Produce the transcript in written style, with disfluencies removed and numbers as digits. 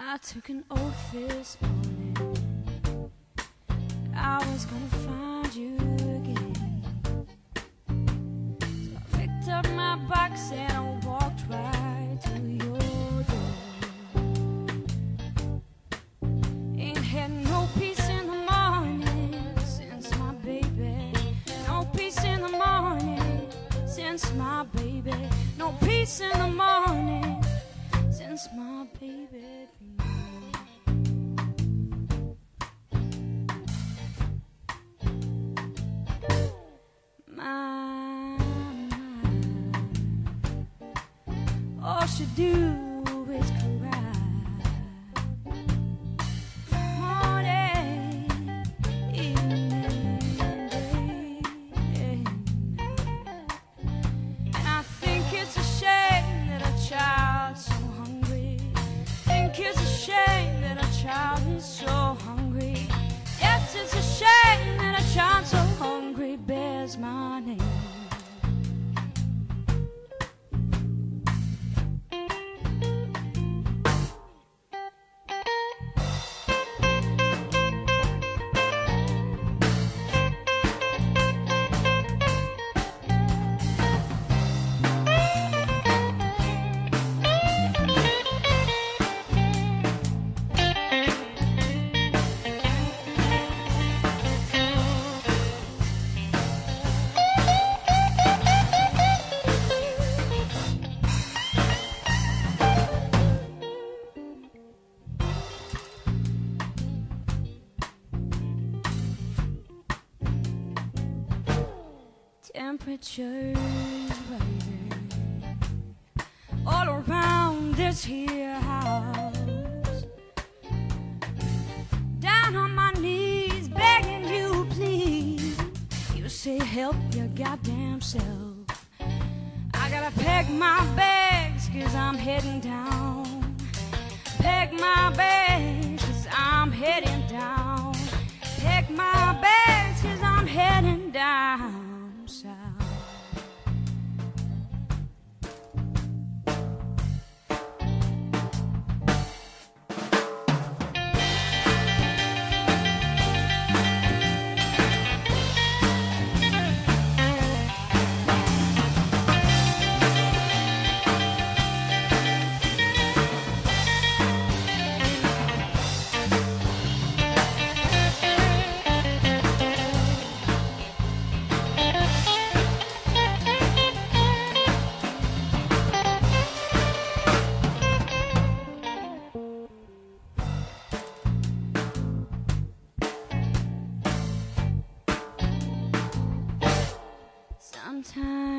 I took an oath this morning I was gonna find you again. So I picked up my box and I walked right to your door. Ain't had no peace in the morning since my baby. No peace in the morning since my baby. No peace in the morning since my baby. All she do is cry morning, evening, day and night. And I think it's a shame that a child's so hungry. Think it's a shame that a child is so hungry. Yes, it's a shame that a child so hungry bears my name. Temperature's rising all around this here house. Down on my knees begging you please. You say help your goddamn self. I gotta pack my bags 'cause I'm heading down. Pack my bags 'cause I'm heading down. Pack my bags 'cause I'm heading down. Sometimes